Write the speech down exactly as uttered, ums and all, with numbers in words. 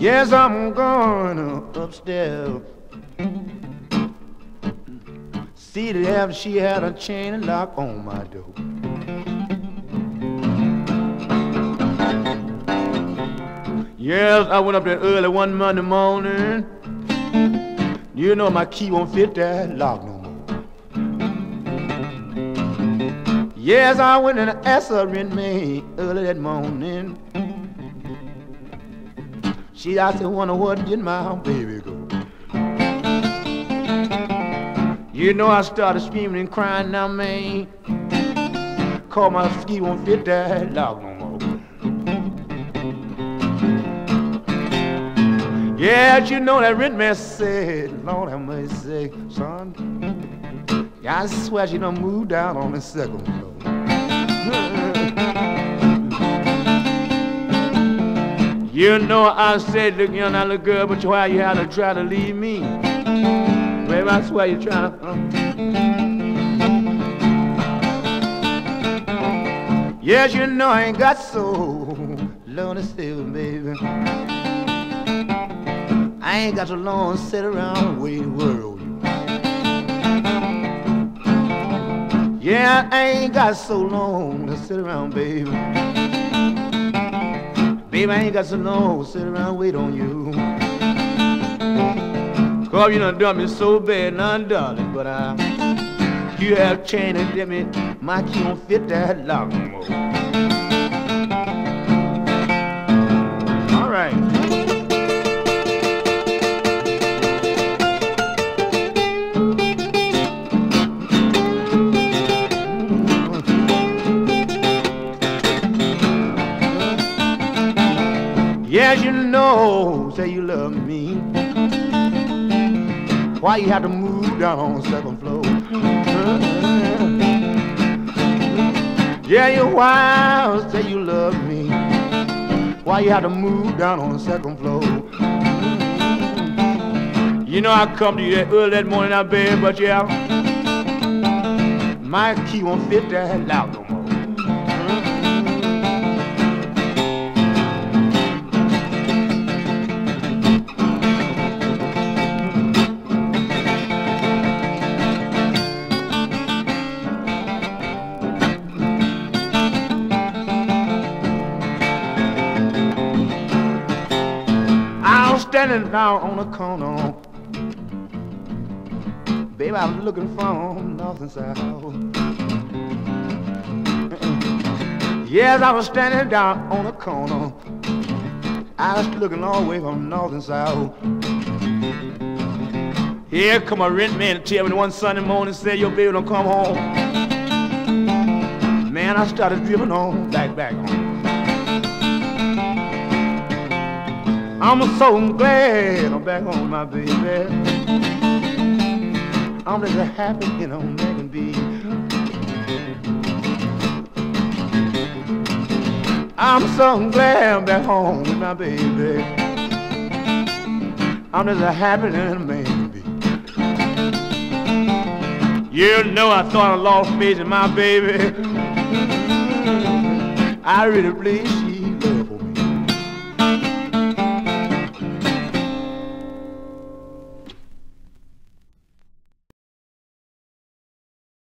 Yes, I'm going upstairs. See that she had a chain and lock on my door. Yes, I went up there early one Monday morning. You know my key won't fit that lock no more. Yes, I went and asked her rent me early that morning. She, I said, wonder what did my baby go? You know I started screaming and crying now, man. Cause my ski won't fit that lock no more. Yeah, you know that rent man said, Lord have mercy, son. Yeah, I swear she done moved down on the second floor. You know I said, look, you're not a girl, but why you had to try to leave me? Baby, I swear you're trying to... Uh. Yes, you know I ain't got so long to stay with, baby. I ain't got so long to sit around and wait the world. Yeah, I ain't got so long to sit around, baby. Baby, I ain't got so long to sit around and wait on you. Cause you done done me so bad now, darling, but I, you have changed and let me, my key don't fit that lock no more. All right. Yes, you know, say you love me. Why you have to move down on the second floor? Yeah, you wild, say you love me. Why you have to move down on the second floor? You know I come to you that early that morning, I bed, but yeah, my key won't fit that lock no more. Standing down on the corner, baby, I was looking from north and south. Yes, I was standing down on the corner, I was looking all the way from north and south. Here come a rent man to tell me one Sunday morning, said your baby don't come home. Man, I started driving on back, back home. I'm so glad I'm back home, my baby. I'm just happy, you know, man can be. I'm so glad I'm back home with my baby. I'm just a happy little man can be. You know I thought I lost faith in my baby. I really believe